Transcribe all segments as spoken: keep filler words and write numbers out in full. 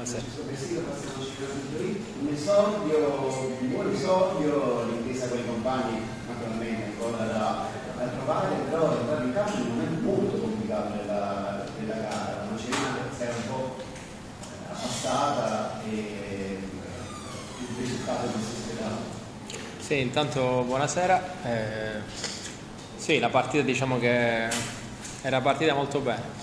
Buonasera. Un esordio, un buon esordio, l'intesa con i compagni, naturalmente ancora da, da trovare, però entrare in campo non è molto complicato della, della gara. La Nocerina si era un po' abbassata e il risultato non si sperava. Sì, intanto buonasera. Eh, sì, la partita diciamo che era partita molto bene.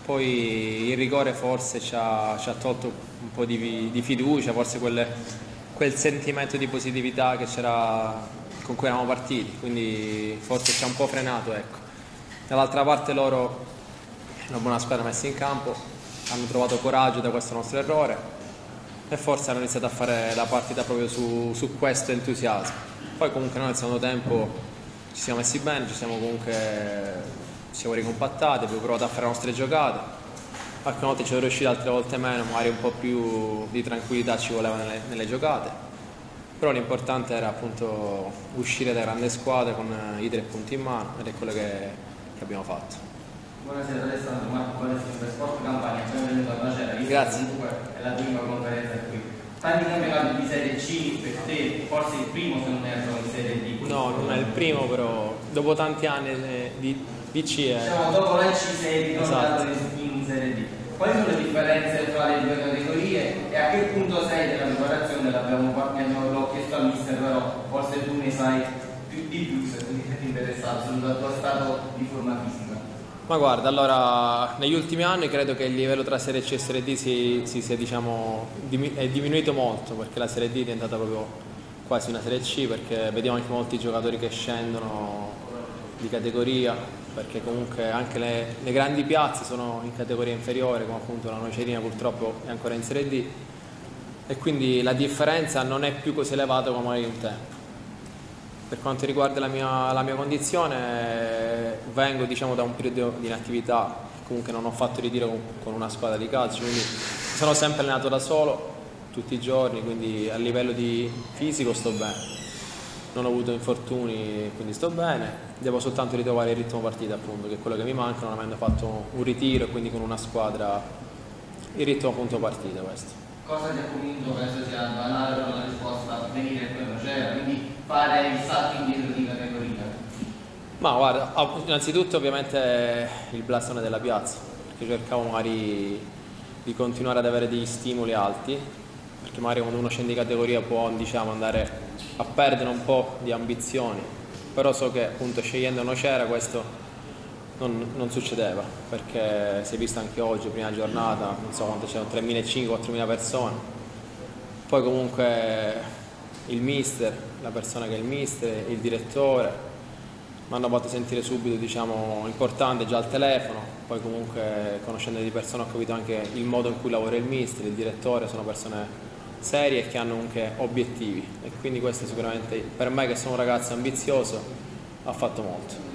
Poi il rigore forse ci ha, ci ha tolto un po' di, di fiducia, forse quelle, quel sentimento di positività che c'era, con cui eravamo partiti, quindi forse ci ha un po' frenato, ecco. Dall'altra parte loro, una buona squadra messa in campo, hanno trovato coraggio da questo nostro errore e forse hanno iniziato a fare la partita proprio su, su questo entusiasmo. Poi comunque noi nel secondo tempo ci siamo messi bene, ci siamo comunque ci siamo ricompattati, abbiamo provato a fare le nostre giocate, alcune volte ci sono riusciti, altre volte meno, magari un po' più di tranquillità ci voleva nelle, nelle giocate, però l'importante era appunto uscire da grande squadra con i tre punti in mano ed è quello che, che abbiamo fatto. Buonasera Alessandro, Marco Conesco per Sport Campania, ben venuto a Nocera. Grazie. Comunque è la prima conferenza qui. Tanti campionati di Serie C per te, forse il primo se non erro in Serie D. No, non è il primo, però dopo tanti anni di D C è... Diciamo, dopo la C sei ritornato Esatto. in Serie D. Quali sono le differenze tra le due categorie e a che punto sei della preparazione? L'abbiamo l'ho chiesto al mister, però forse tu ne sai più di più se ti sei interessato sul tuo stato di forma fisica. Ma guarda, allora negli ultimi anni credo che il livello tra Serie C e Serie D si, si sia diciamo è diminuito molto, perché la Serie D è diventata proprio quasi una Serie C, perché vediamo anche molti giocatori che scendono di categoria, perché comunque anche le, le grandi piazze sono in categoria inferiore, come appunto la Nocerina purtroppo è ancora in Serie D, e quindi la differenza non è più così elevata come magari un tempo. Per quanto riguarda la mia, la mia condizione, vengo diciamo da un periodo di inattività, comunque non ho fatto ritiro con, con una squadra di calcio, quindi sono sempre allenato da solo tutti i giorni, quindi a livello di fisico sto bene, non ho avuto infortuni, quindi sto bene, devo soltanto ritrovare il ritmo partita appunto, che è quello che mi manca, non avendo fatto un ritiro e quindi con una squadra il ritmo appunto partita questo. Cosa ti ha convinto, penso sia banale però la risposta, venire qui a Nocera, quindi fare il salto indietro di categoria? Ma guarda, innanzitutto ovviamente il blasone della piazza, perché cercavo magari di continuare ad avere degli stimoli alti, perché magari quando uno scende di categoria può diciamo andare a perdere un po' di ambizioni, però so che appunto scegliendo Nocera questo non, non succedeva, perché si è visto anche oggi, prima giornata, non so quanto c'erano, tremilacinquecento quattromila persone, poi comunque il mister, la persona che è il mister, il direttore mi hanno fatto sentire subito diciamo importante già al telefono, poi comunque conoscendo di persone ho capito anche il modo in cui lavora il mister, il direttore, sono persone serie e che hanno anche obiettivi, e quindi questo sicuramente per me che sono un ragazzo ambizioso ha fatto molto.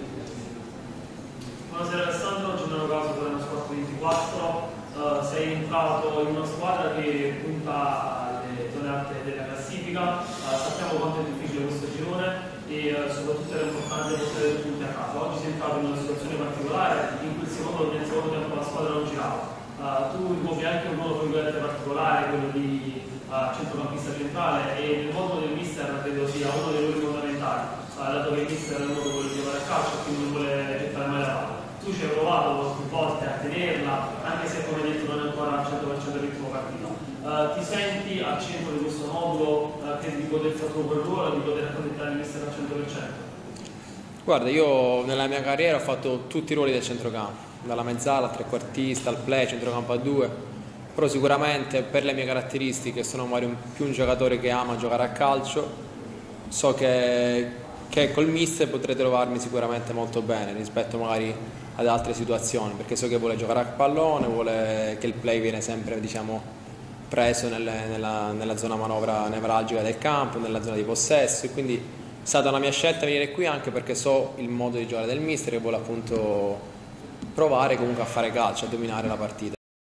Buonasera Alessandro, Gennaro Caso per uno Sport ventiquattro, uh, sei entrato in una squadra che punta alle zone alte della classifica, uh, sappiamo quanto è difficile questo girone e uh, soprattutto era importante portare due punti a casa. Oggi sei entrato in una situazione particolare in cui il secondo, nel secondo tempo la squadra non girava. Uh, tu ricopri anche un ruolo particolare, quello di uh, centrocampista centrale, e nel modo del mister credo sia uno dei ruoli fondamentali, uh, dato che il mister è uno che vuole giocare a calcio e quindi non vuole gettare mai la palla. Tu ci hai provato più volte a tenerla, anche se come detto non è ancora al cento per cento del ritmo partita. Uh, ti senti al centro di questo modulo, uh, che di poter fare quel ruolo, di poter accontentare il mister al cento per cento? Guarda, io nella mia carriera ho fatto tutti i ruoli del centrocampo, dalla mezzala al trequartista, al play, centrocampo a due, però sicuramente per le mie caratteristiche sono magari un, più un giocatore che ama giocare a calcio, so che, che col mister potrei trovarmi sicuramente molto bene rispetto magari ad altre situazioni, perché so che vuole giocare a pallone, vuole che il play viene sempre diciamo preso nelle, nella, nella zona manovra nevralgica del campo, nella zona di possesso, e quindi è stata una mia scelta venire qui anche perché so il modo di giocare del mister, che vuole appunto provare comunque a fare calcio, a dominare la partita.